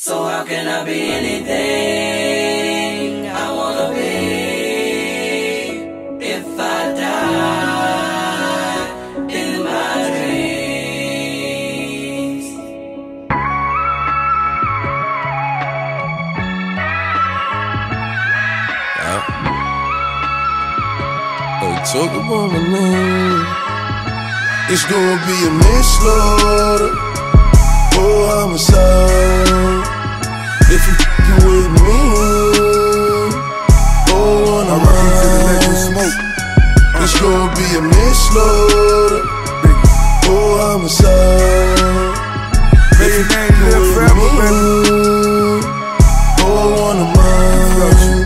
So how can I be anything I wanna be if I die in my dreams? Talk about my name. It's gonna be a manslaughter or homicide if you f***ing with me. Oh, on a ride. It's gonna be a manslaughter or homicide if you f***ing with me. Oh, on a ride.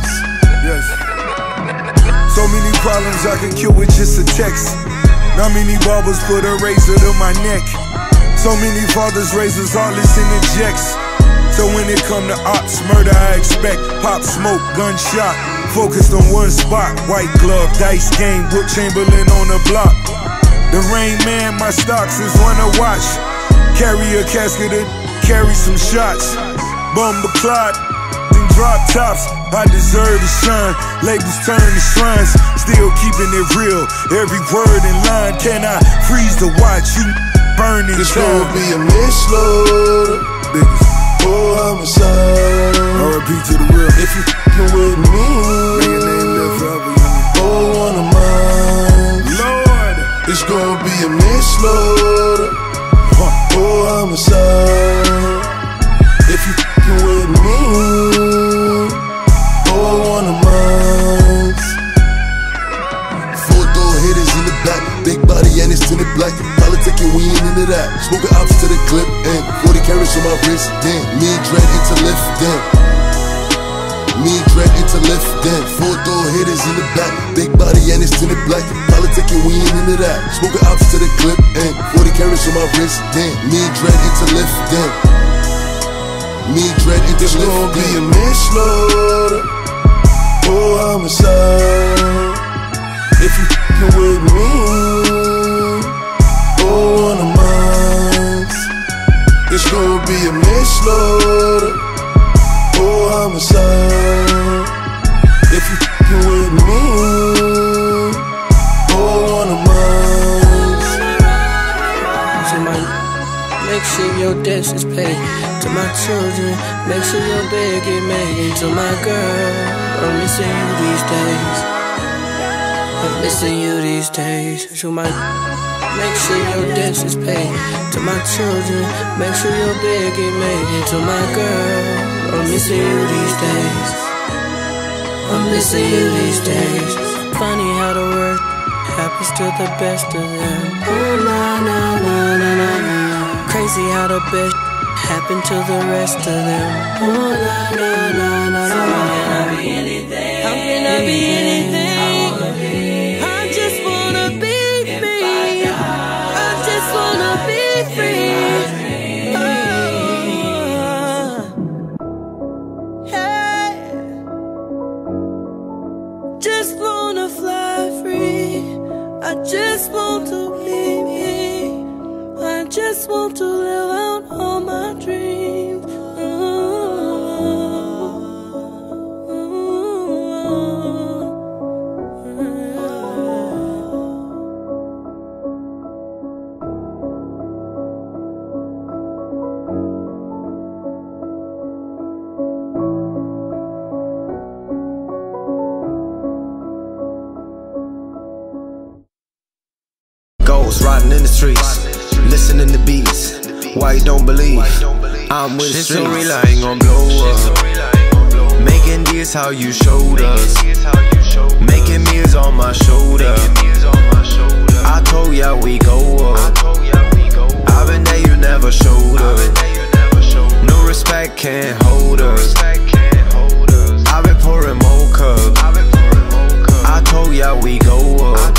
So many problems I can kill with just a text. Not many barbers put a razor to my neck. So many fathers razors, all this interjects. So when it come to ops, murder I expect. Pop, smoke, gunshot, focused on one spot. White glove, dice game, Book Chamberlain on the block. The Rain Man, my stocks is one to watch. Carry a casket and carry some shots. Bumba clot, drop tops, I deserve to shine. Labels turn to shrines, still keeping it real. Every word in line, can I freeze the watch? You burning down. It's gonna be a manslaughter or homicide. R.I.P. to the real. If you f***ing with me, may your name live forever. oh, on the mind. Lord, it's gonna be a manslaughter or homicide if you f***ing with me. Oh, on the minds. 4-door hitters in the back, big body and it's tinted black. Politicking, we ain't into that. Smoking ops to the clip and 40 carats on my wrist. Damn, me dread into lift. Damn, me dread into lift. Damn, 4-door hitters in the back, big body and it's tinted black. Politicking, we ain't into that. Smoking ops to the clip and 40 carats on my wrist. Damn, me dread into lift. Damn, me dread into lift. It's gonna be a manslaughter or homicide if you f***ing with me. Oh, on the minds. It's gonna be a manslaughter or homicide if you f***ing with me. Oh, on the minds. Make sure your debts is paid. To my children, make sure your bed get made. To my girl, I'm missing you these days. I'm missing you these days. To my, make sure your debts is paid. To my children, make sure your bed get made. To my girl, I'm missing you these days. I'm missing you these days. Funny how the worst happens to the best of them. Oh, na na na na na na. Crazy how the best happen to the rest of them. Oh, na na na na na. So how can I be anything? How can I be anything? I just wanna be free. I just wanna be free. Oh, hey. Just wanna fly free. I just want to be me. I just want to live out all my dreams. Ghosts riding in the streets, listening to beats. Why you don't believe? I'm with the streets. So relying on blow up. Making this how you showed us. Making meals on my shoulder. I told ya we go up. I've been there, you never showed up. No respect can't hold us. I've been pouring more cups. I told ya we go up.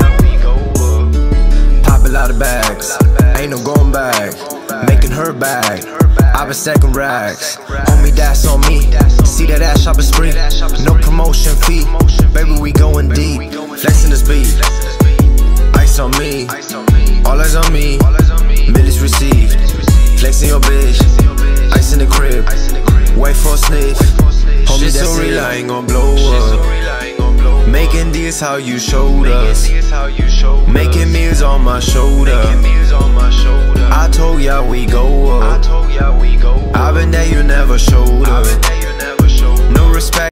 Pop a lot of bags, ain't no going back. Making her bag, I've been stacking racks. Homie, that's on me. See that ass shopping spree. No promotion fee. Baby, we going deep. Flexing this beat. Ice on me. All eyes on me. Millies received. Flexing your bitch. Ice in the crib, wait for a sniff. Homie, that's so relying on blow up. Making this how you showed us. Making meals on my shoulder. I told y'all we go up.